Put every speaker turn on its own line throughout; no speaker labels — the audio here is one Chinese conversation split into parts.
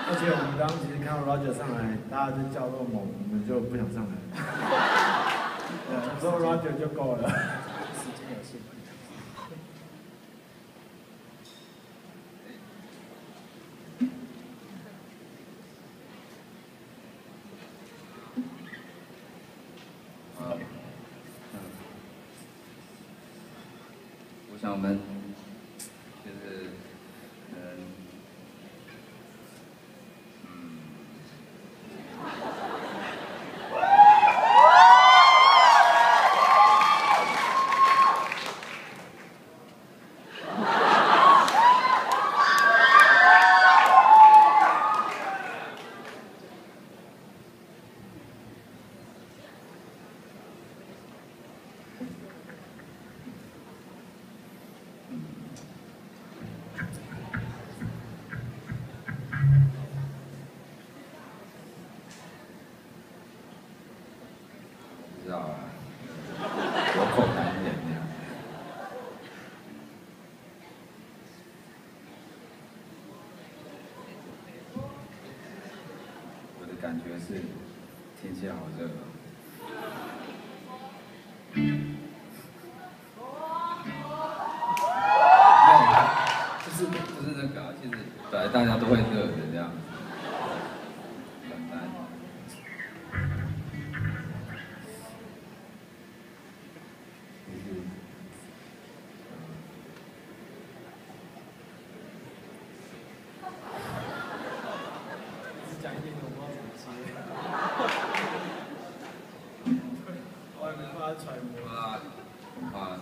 而且我们刚刚其实看到 Roger 上来，大家就叫肉猛，我们就不想上来。对，说 Roger 就够了。时间有限。
我想我们就是，不知道啊，有口难言那样。我的感觉是，天气好热啊。不是那个啊，其实本来大家都会热的这样。很难。
讲一点我不知道怎么接。我也没办法揣摩。
很怕。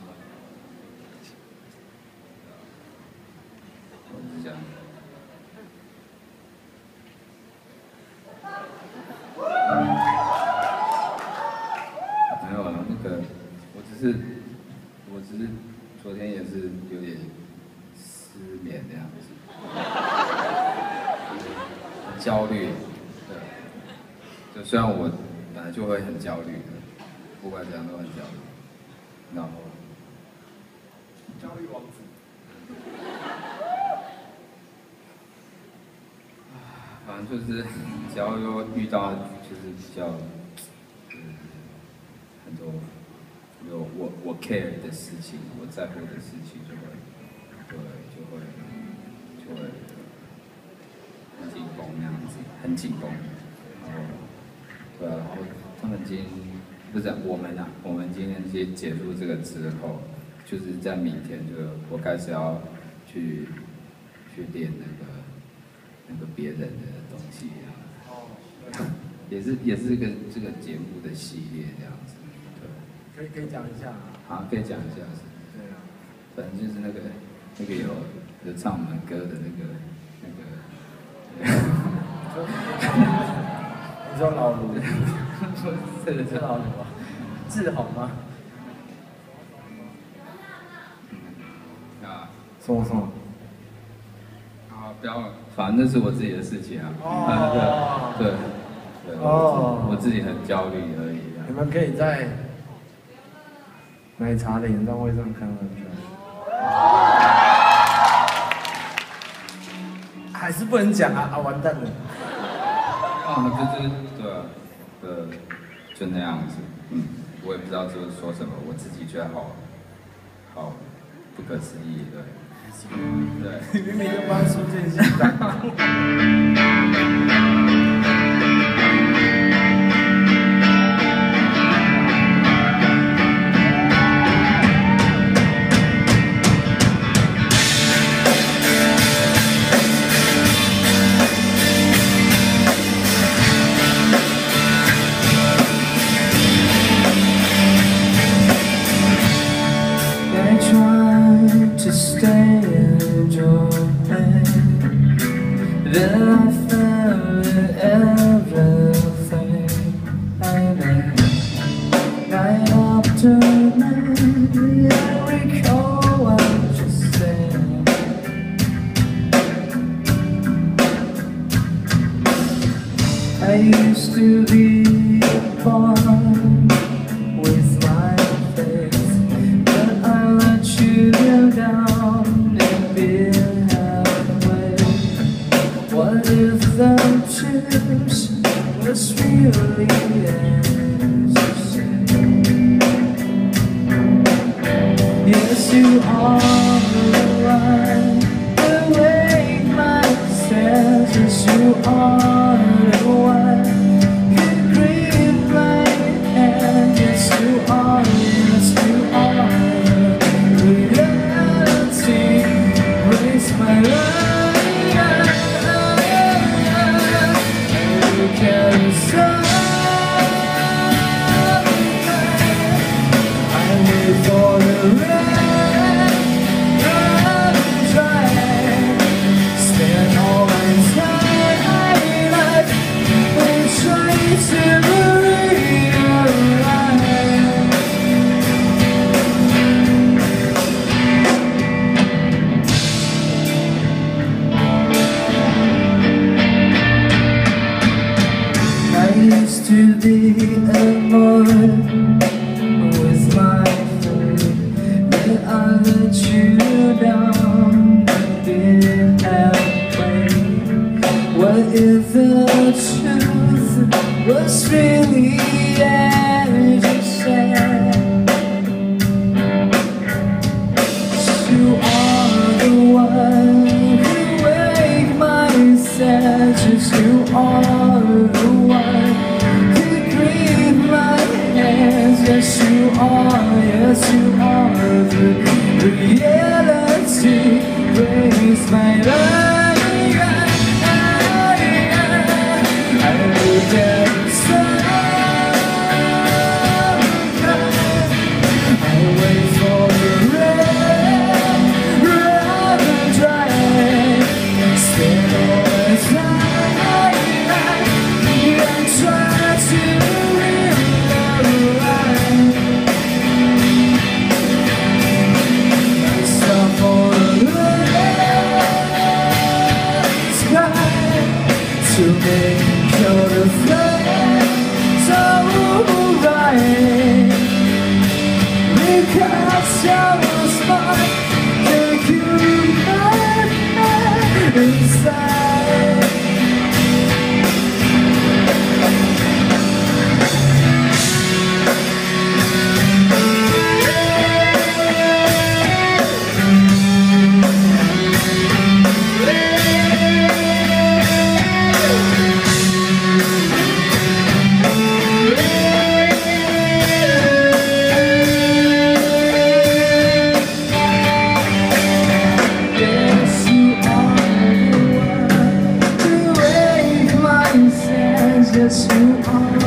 我是这样。没有了，那个，我只是昨天也是有点失眠这样子，很焦虑，对，就虽然我本来就会很焦虑的，不管怎样都很焦虑，然后
焦虑王子。
反正就是只要有遇到就是比较，很多有我 care 的事情，我在乎的事情就会很紧绷那样子，很紧绷。然后，对啊，然后他们我们今天结束这个之后，就是在明天我开始要去练那个别人的东西啊。也是这个节目的系列这样子，对。
可以讲一下啊。
好，可以讲一下是。对啊。反正就是那个有唱我们歌的那个。
你说老卢？
是
老卢啊？志宏吗？
啊。
说。
啊，不要，反正那是我自己的事情啊。
哦。
对。
哦。
我自己很焦虑而已。
你们可以在奶茶的演唱会上看到还是不能讲啊！完蛋了。
就是对啊，就那样子，我也不知道就是说什么，我自己觉得好不可思议，对，
明明就帮苏建熙打。
Then I felt everything I need. Night after night, I recall what you said. I used to be a boy with my faith, but I let you down and be halfway. What if the truth was really as you say? Yes, you are the one who made my sense. Yes, you are the one who grieved my hand. Yes, you are the reality. Raise my life. Look at the sun. I wait for the rain to dry. Spend all my time trying to realize. I used to be alone with my faith, but I let you down and didn't have way. What if the truth was really as you said? You are the one who wake my senses. You are the one who grieve my hands. Yes, you are the reality. Raise my life. I look at the sun. I wait for the rain to dry. Spend all the time and try to realize. I stop for the sky to make sure the flames are right. Because I was mine, take you back inside. Yes, you are the one who wake my senses. Yes, you are.